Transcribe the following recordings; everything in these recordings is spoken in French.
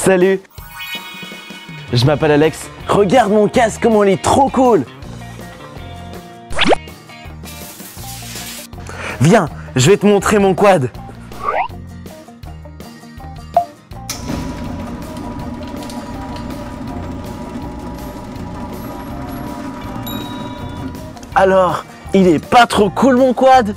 Salut! Je m'appelle Alex. Regarde mon casque, comment il est trop cool! Viens, je vais te montrer mon quad. Alors, il est pas trop cool mon quad?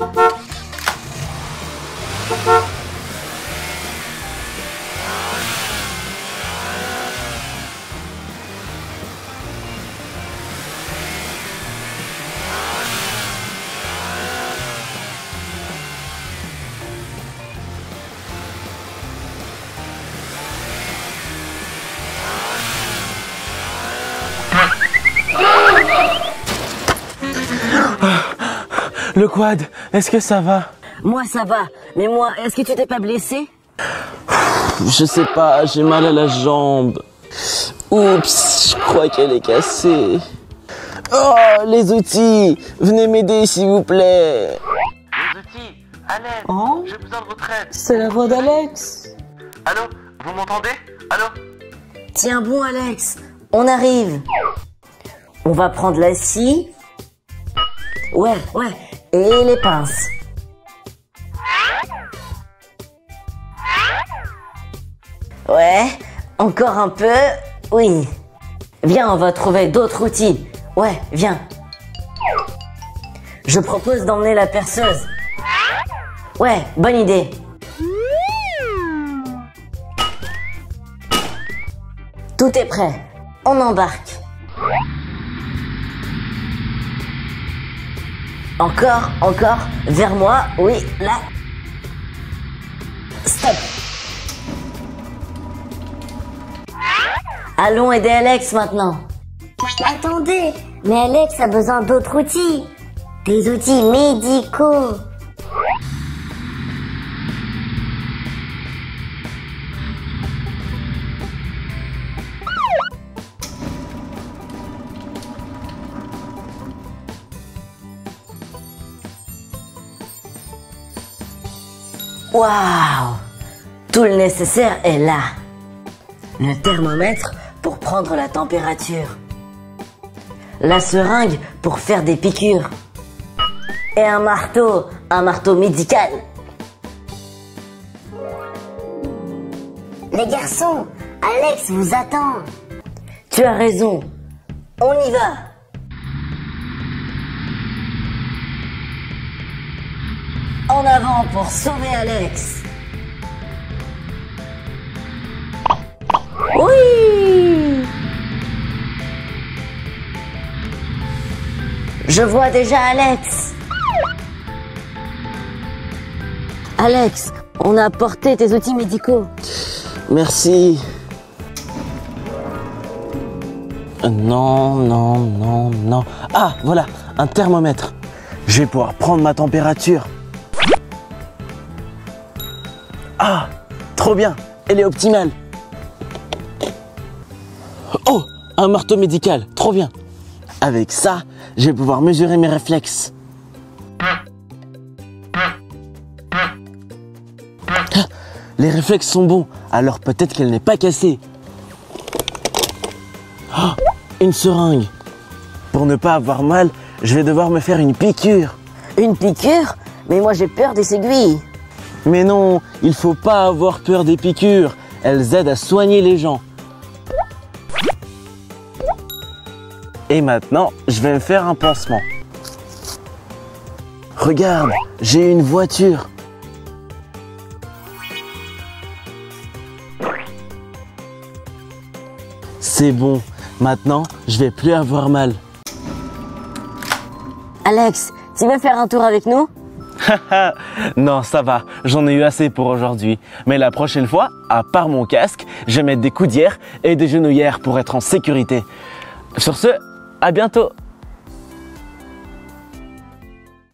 Le quad, est-ce que ça va? Moi ça va, mais moi, est-ce que tu t'es pas blessé? Je sais pas, j'ai mal à la jambe. Oups, je crois qu'elle est cassée. Oh, les outils, venez m'aider s'il vous plaît. Les outils, Alex, Oh, j'ai besoin de votre aide. c'est la voix d'Alex. Allô, vous m'entendez? Allô? Tiens bon Alex, on arrive. On va prendre la scie. Ouais, et les pinces. Ouais, encore un peu. Oui. Viens, on va trouver d'autres outils. Ouais, viens. Je propose d'emmener la perceuse. Ouais, bonne idée. Tout est prêt. On embarque. Encore, vers moi. Oui, là. Stop. Allons aider Alex maintenant. Attendez, mais Alex a besoin d'autres outils. Des outils médicaux. Waouh! Tout le nécessaire est là. Le thermomètre pour prendre la température. La seringue pour faire des piqûres. Et un marteau médical. Les garçons, Alex vous attend. Tu as raison. On y va. En avant pour sauver Alex. Oui! Je vois déjà Alex. Alex, on a apporté tes outils médicaux. Merci. Non. Ah, voilà, un thermomètre. Je vais pouvoir prendre ma température. Ah, trop bien, elle est optimale. Oh, un marteau médical, trop bien. Avec ça, je vais pouvoir mesurer mes réflexes. Ah, les réflexes sont bons, alors peut-être qu'elle n'est pas cassée. Oh, une seringue. Pour ne pas avoir mal, je vais devoir me faire une piqûre. Une piqûre? Mais moi j'ai peur des aiguilles. Mais non, il faut pas avoir peur des piqûres. Elles aident à soigner les gens. Et maintenant, je vais me faire un pansement. Regarde, j'ai une voiture. C'est bon, maintenant, je vais plus avoir mal. Alex, tu veux faire un tour avec nous? Non, ça va, j'en ai eu assez pour aujourd'hui. Mais la prochaine fois, à part mon casque, je vais mettre des coudières et des genouillères pour être en sécurité. Sur ce, à bientôt!